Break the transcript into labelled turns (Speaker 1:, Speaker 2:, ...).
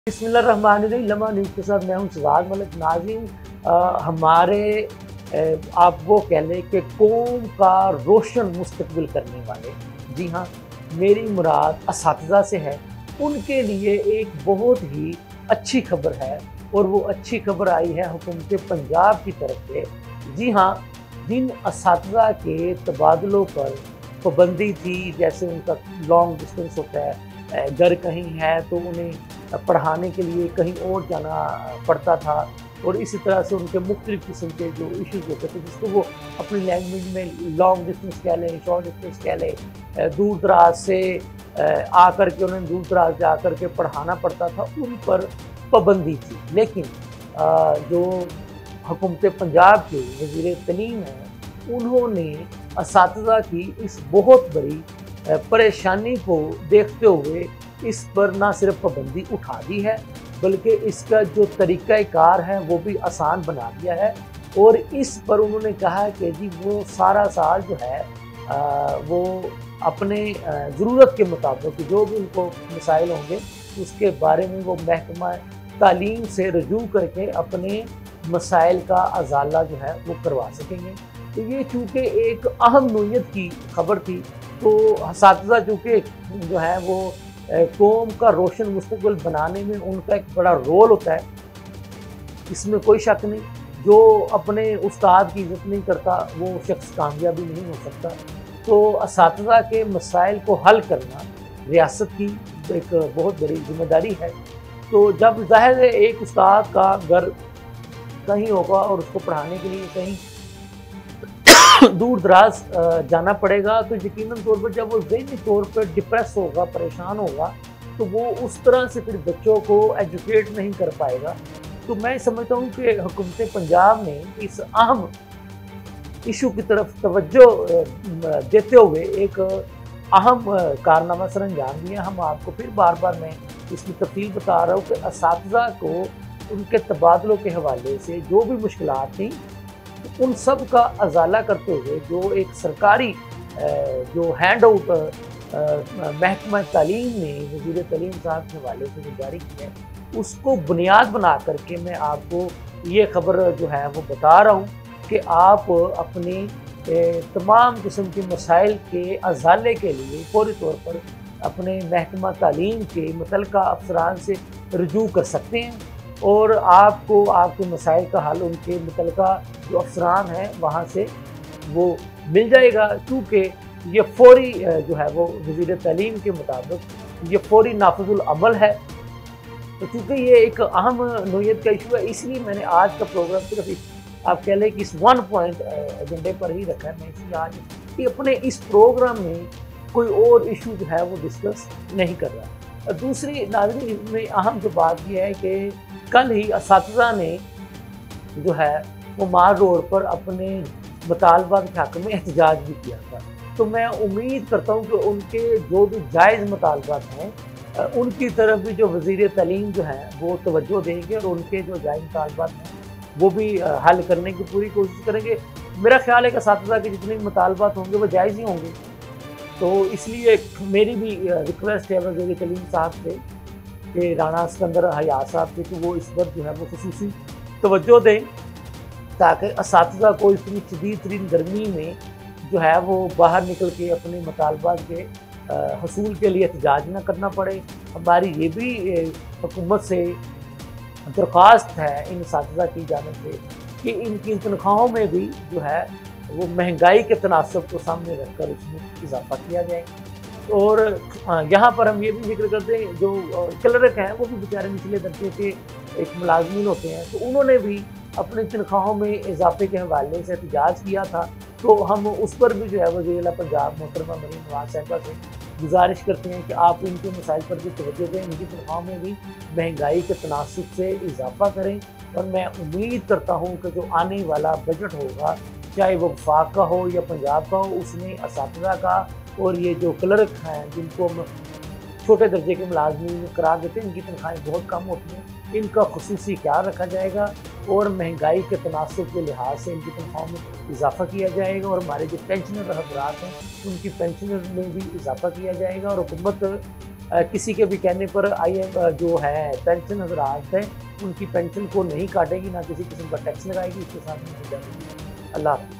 Speaker 1: बिस्मिल्लाहिर्रहमानिर्रहीम। लम्हा न्यूज़ के साथ मैं हूं शहजाद मलिक। नाज़रीन, हमारे आप वो कह लें कि कौम का रोशन मुस्तकबिल करने वाले, जी हाँ, मेरी मुराद असातिज़ा से है। उनके लिए एक बहुत ही अच्छी खबर है और वो अच्छी खबर आई है हुकूमत पंजाब की तरफ से। जी हाँ, जिन असातिज़ा के तबादलों पर पाबंदी थी, जैसे उनका लॉन्ग डिस्टेंस होता है, घर कहीं है तो उन्हें पढ़ाने के लिए कहीं और जाना पड़ता था, और इसी तरह से उनके मुख्तलिफ़ किस्म के जो इश्यूज़ होते थे, जिसको वो अपनी लैंग्वेज में लॉन्ग डिस्टेंस कह लें, शॉर्ट डिस्टेंस कह लें, दूर दराज से आकर के उन्हें दूर दराज जा कर के पढ़ाना पड़ता था, उन पर पाबंदी थी। लेकिन जो हुकूमत पंजाब के वज़ीर तालीम हैं, उन्होंने असातिज़ा की इस बहुत बड़ी परेशानी को देखते हुए इस पर ना सिर्फ पाबंदी उठा दी है, बल्कि इसका जो तरीक़ाकार है वो भी आसान बना दिया है। और इस पर उन्होंने कहा कि जी वो सारा साल जो है वो अपने ज़रूरत के मुताबिक जो भी उनको मसाइल होंगे उसके बारे में वो महकमा तालीम से रजू करके अपने मसाइल का अजाला जो है वो करवा सकेंगे। तो ये चूँकि एक अहम नोयत की खबर थी, तो असातिज़ा चूँकि जो है वो कौम का रोशन मुस्तकबिल बनाने में उनका एक बड़ा रोल होता है, इसमें कोई शक नहीं। जो अपने उस्ताद की इज़्ज़त नहीं करता वो शख्स कामयाबी नहीं हो सकता। तो असातिज़ा के मसाइल को हल करना रियासत की एक बहुत बड़ी ज़िम्मेदारी है। तो जब ज़ाहिर है एक उस्ताद का घर कहीं होगा और उसको पढ़ाने के लिए कहीं दूर दराज जाना पड़ेगा, तो यकीनन तौर पर जब वो ज़हनी तौर पर डिप्रेस होगा, परेशान होगा, तो वो उस तरह से फिर बच्चों को एजुकेट नहीं कर पाएगा। तो मैं समझता हूँ कि हुकूमत पंजाब ने इस अहम इशू की तरफ तवज्जो देते हुए एक अहम कारनामा सर अंजाम दिया। हम आपको फिर बार बार मैं इसकी तफसील बता रहा हूँ कि असातिज़ा को उनके तबादलों के हवाले से जो भी मुश्किलात थी, उन सब का अजाला करते हुए जो एक सरकारी जो हैंड आउट महकमा तालीम ने वज़ीर तालीम साहब के हवाले से जो जारी किया है, उसको बुनियाद बना करके मैं आपको ये ख़बर जो है वो बता रहा हूँ कि आप अपने तमाम किस्म के मसाइल के अजाले के लिए फौरी तौर पर अपने महकमा तालीम के मुतल्लिका अफसरान से रजू कर सकते हैं, और आपको आपके मसाइल का हल उनके मुतल्लिका जो अफसरान हैं वहाँ से वो मिल जाएगा। क्योंकि ये फौरी जो है वो वज़ीर तालीम के मुताबिक ये फौरी नाफिजुल अमल है। तो चूँकि ये एक अहम नोयत का इशू है, इसलिए मैंने आज का प्रोग्राम सिर्फ आप कह लें कि इस वन पॉइंट एजेंडे पर ही रखा है। मैं इसलिए आज कि अपने इस प्रोग्राम में कोई और इशू जो है वो डिस्कस नहीं कर रहा। दूसरी नाज़रीन में अहम जो बात यह है कि कल ही असातिज़ा ने जो है वो मार रोड पर अपने मुतालबात के हक़ में एहतजाज भी किया था। तो मैं उम्मीद करता हूँ कि उनके जो भी जायज़ मुतालबात हैं उनकी तरफ भी जो वज़ीर तालीम जो हैं वो तवज्जो देंगे, और उनके जो जायज़ मुतालबात हैं वो भी हल करने की पूरी कोशिश करेंगे। मेरा ख्याल है कि असातिज़ा के जितने मुतालबात होंगे वो जायज़ ही होंगे। तो इसलिए मेरी भी रिक्वेस्ट है वज़ीर तालीम साहब से कि राना सिकंदर हयात साहब से कि वो इस पर जो है वो खुसूसी तवज्जो दें, ताकि असातिज़ा को इतनी शदीद तरीन गर्मी में जो है वो बाहर निकल के अपने मुतालबात के हसूल के लिए एहतजाज न करना पड़े। हमारी ये भी हुकूमत से दरख्वास्त है इन असातिज़ा की जानिब से कि इनकी तनख्वाहों में भी जो है वो महंगाई के तनासब को सामने रखकर उसमें इजाफा किया जाए। और यहाँ पर हम ये भी जिक्र करते हैं, जो क्लर्क हैं वो भी बेचारे निचले दर्जे के एक मुलाजमीन होते हैं, तो उन्होंने भी अपनी तनख्वाहों में इजाफे के हवाले से एहतजाज किया था। तो हम उस पर भी जो है वज़ीर पंजाब मोहतरमा मरीम नवाज़ साहिबा से गुजारिश करते हैं कि आप इनके मसाइल पर भी तवज्जो दें, इनकी तनख्वाहों में भी महंगाई के तनासब से इजाफा करें। और मैं उम्मीद करता हूँ कि जो आने वाला बजट होगा, चाहे वो वफाक का हो या पंजाब का हो, उसमें असातिज़ा का और ये जो क्लर्क हैं जिनको हम छोटे दर्जे के मुलाजमीन करार देते हैं, इनकी तनख्वाहें बहुत कम होती हैं, इनका खुसूसी ख्याल रखा जाएगा और महंगाई के तनासब के लिहाज से इनकी तनख्वाहों में इजाफा किया जाएगा। और हमारे जो पेंशनर हज़रात हैं उनकी पेंशनर में भी इजाफा किया जाएगा। और हुकूमत کسی کے بھی کہنے پر جو ہے پینشن حضرات ہیں ان کی پینشن کو نہیں کاٹے گی، نہ کسی قسم کا ٹیکس لگائے گی، اس کے ساتھ نہیں جائے گی۔ اللہ حافظ۔